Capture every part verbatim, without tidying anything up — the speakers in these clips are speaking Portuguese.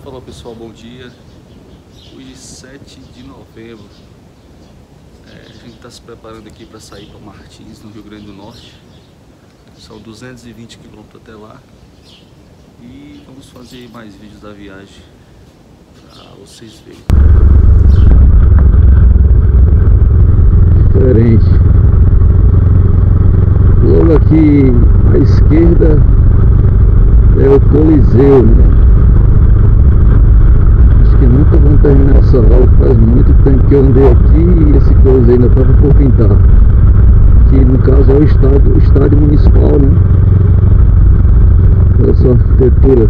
Fala pessoal, bom dia. Hoje sete de novembro. É, a gente está se preparando aqui para sair para Martins, no Rio Grande do Norte. São duzentos e vinte quilômetros até lá. E vamos fazer mais vídeos da viagem para vocês verem. Diferente. Logo aqui à esquerda é o Coliseu, né? Acho que nunca vão terminar essa aula, faz muito tempo que eu andei aqui e esse Coliseu ainda estava por pintar. Que no caso é o estádio, o estádio municipal, né? Olha só a arquitetura,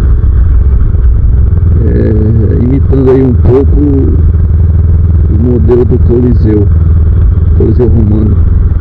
é, imitando aí um pouco o modelo do Coliseu, Coliseu romano.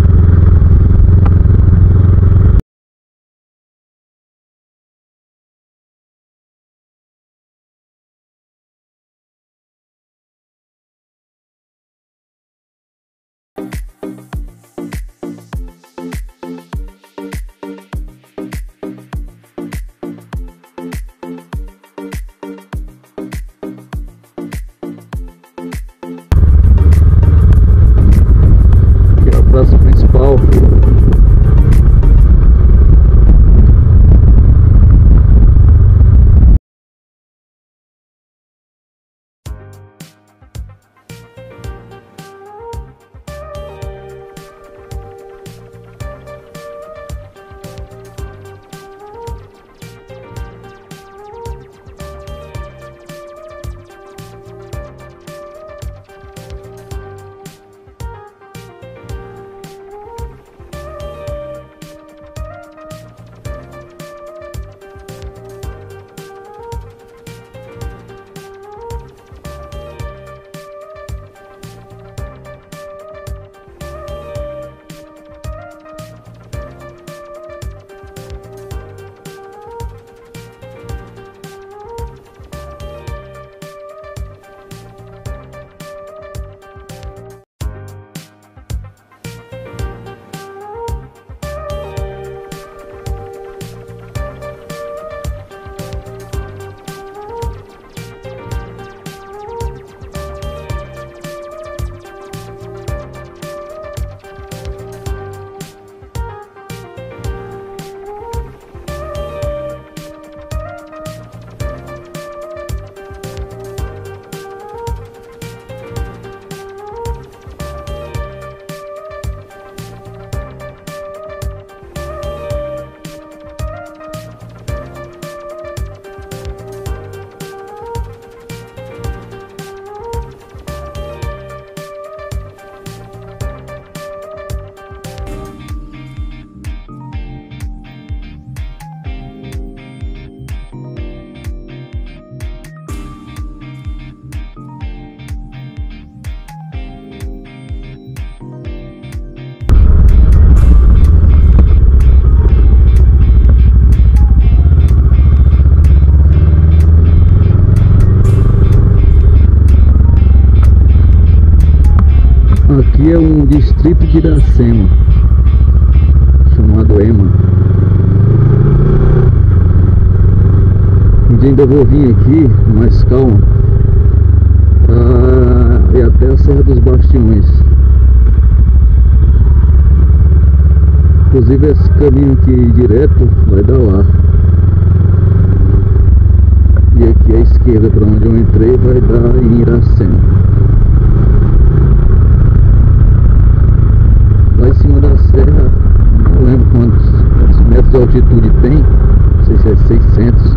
Praça principal. Aqui é um distrito de Iracema, chamado Ema. E ainda vou vir aqui com mais calma para ir até a Serra dos Bastiões. Inclusive esse caminho aqui direto vai dar lá. E aqui à esquerda, para onde eu entrei, vai dar em Iracema. Lá em cima da serra, não lembro quantos, quantos metros de altitude tem, não sei se é seiscentos.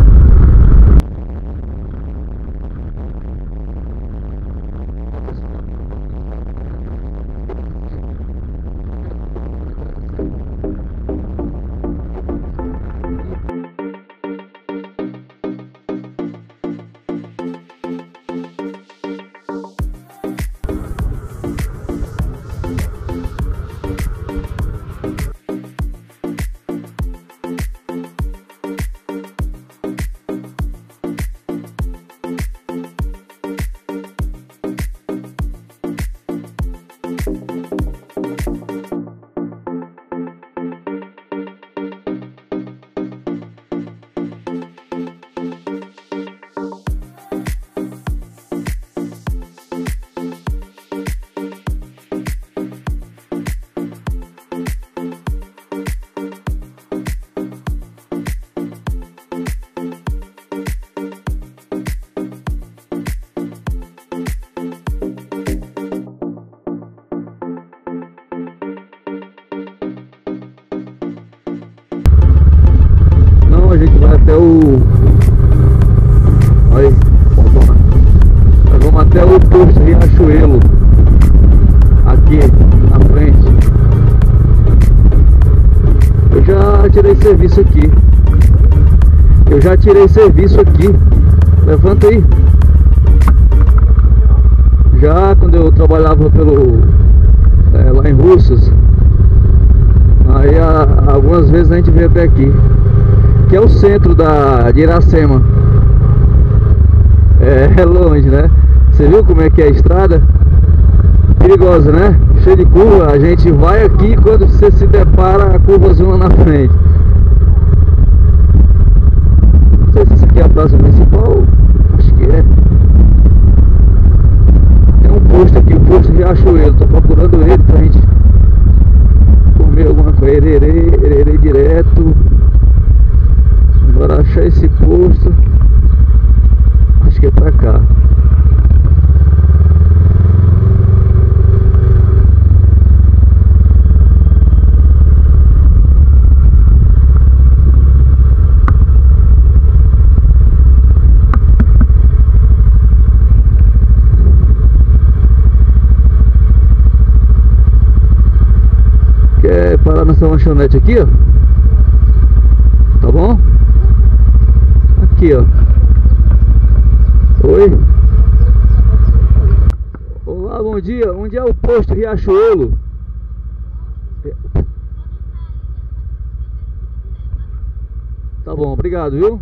vai até o... Aí, nós vamos até o posto Riachuelo, aqui na frente. Eu já tirei serviço aqui. Eu já tirei serviço aqui. Levanta aí. Já quando eu trabalhava pelo é, lá em Russas, aí a, algumas vezes a gente veio até aqui, que é o centro da, de Iracema. É, é longe, né? Você viu como é que é a estrada? Perigosa, né? Cheia de curva. A gente vai aqui, quando você se depara a curvazona na frente. Não sei se isso aqui é a praça principal. Acho que é. Tem um posto aqui, o posto Riachuelo. Tô procurando ele pra gente comer alguma coisa. Ererê, ererê direto. Agora achar esse posto. Acho que é pra cá. Quer parar nessa lanchonete aqui, ó? Tá bom? Aqui, ó. Oi. Olá, bom dia. Onde é o posto Riachuelo? Tá bom, obrigado, viu?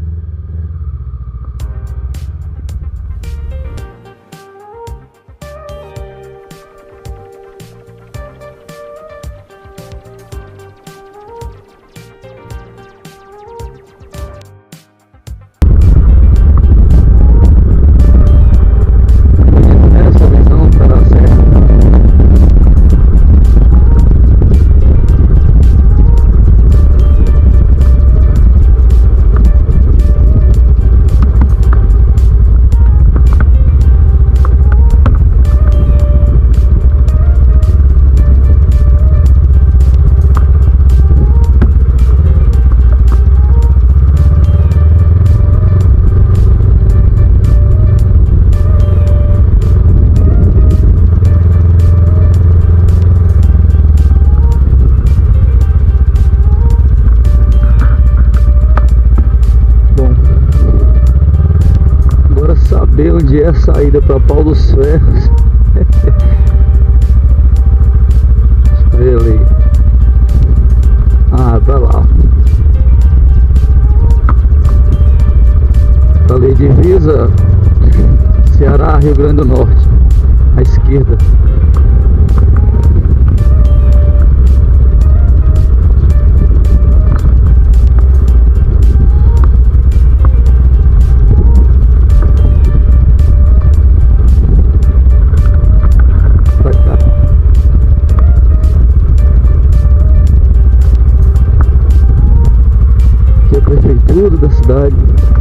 Onde é a saída para Pau dos Ferros? Deixa eu ver ali. Ah, tá lá. Tá ali, divisa Ceará, Rio Grande do Norte, à esquerda. Da cidade.